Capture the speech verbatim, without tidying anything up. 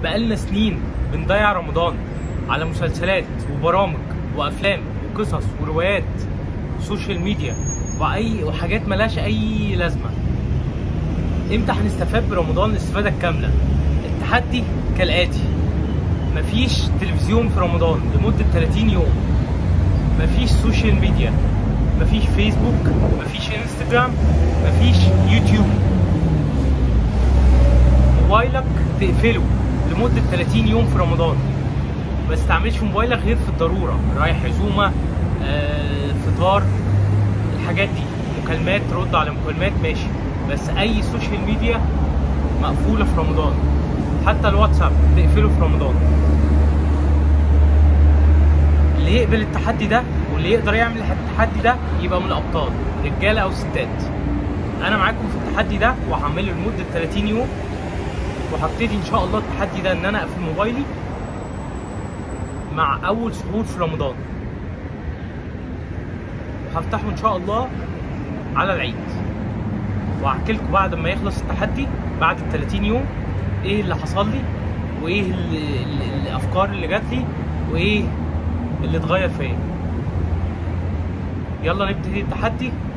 بقالنا سنين بنضيع رمضان على مسلسلات وبرامج وافلام وقصص وروايات وسوشيال ميديا واي وحاجات ملهاش اي لازمه. امتى هنستفاد برمضان الاستفاده الكامله؟ التحدي كالاتي: مفيش تلفزيون في رمضان لمده ثلاثين يوم، مفيش سوشيال ميديا، مفيش فيسبوك، مفيش انستجرام، مفيش يوتيوب. موبايلك تقفله لمده ثلاثين يوم في رمضان، ما تستعملش موبايلك غير في الضروره، رايح عزومه، آه، فطار، الحاجات دي، مكالمات ترد على مكالمات ماشي، بس اي سوشيال ميديا مقفوله في رمضان، حتى الواتساب تقفله في رمضان. اللي يقبل التحدي ده واللي يقدر يعمل التحدي ده يبقى من الابطال، رجاله او ستات. انا معاكم في التحدي ده وهعمله لمده ثلاثين يوم، وهبتدي ان شاء الله التحدي ده ان انا اقفل موبايلي مع اول سحور في رمضان، وهفتحه ان شاء الله على العيد، وهحكي لكم بعد ما يخلص التحدي بعد ال ثلاثين يوم ايه اللي حصل لي، وايه اللي الافكار اللي جات لي، وايه اللي اتغير فيا. يلا نبتدي التحدي.